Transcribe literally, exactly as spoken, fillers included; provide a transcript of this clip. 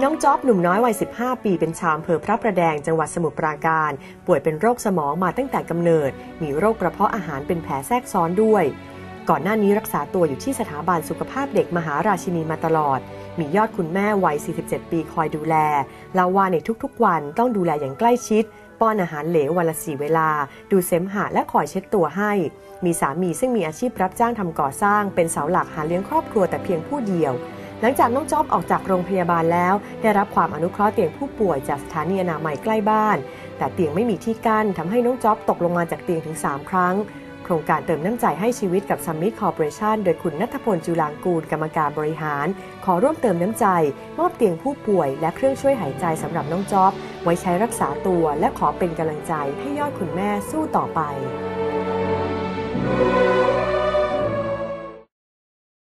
น้องจ๊อบหนุ่มน้อยวัยสิบห้าปีเป็นชาวอำเภอพระประแดงจังหวัดสมุทรปราการป่วยเป็นโรคสมองมาตั้งแต่กำเนิดมีโรคกระเพาะอาหารเป็นแผลแทรกซ้อนด้วยก่อนหน้านี้รักษาตัวอยู่ที่สถาบันสุขภาพเด็กมหาราชินีมาตลอดมียอดคุณแม่วัยสี่สิบเจ็ดปีคอยดูแลเล่าว่าในทุกๆวันต้องดูแลอย่างใกล้ชิดป้อนอาหารเหลววันละสี่เวลาดูเสมหะและคอยเช็ดตัวให้มีสามีซึ่งมีอาชีพรับจ้างทำก่อสร้างเป็นเสาหลักหาเลี้ยงครอบครัวแต่เพียงผู้เดียวหลังจากน้องจ๊อบออกจากโรงพยาบาลแล้วได้รับความอนุเคราะห์เตียงผู้ป่วยจากสถานีอนามัยใกล้บ้านแต่เตียงไม่มีที่กั้นทำให้น้องจ๊อบตกลงมาจากเตียงถึงสามครั้งโครงการเติมน้ำใจให้ชีวิตกับ Summit Corporation โดยคุณณัฐพลจุลางกูลกรรมการบริหารขอร่วมเติมน้ำใจมอบเตียงผู้ป่วยและเครื่องช่วยหายใจสำหรับน้องจ๊อบไว้ใช้รักษาตัวและขอเป็นกำลังใจให้ยอดคุณแม่สู้ต่อไป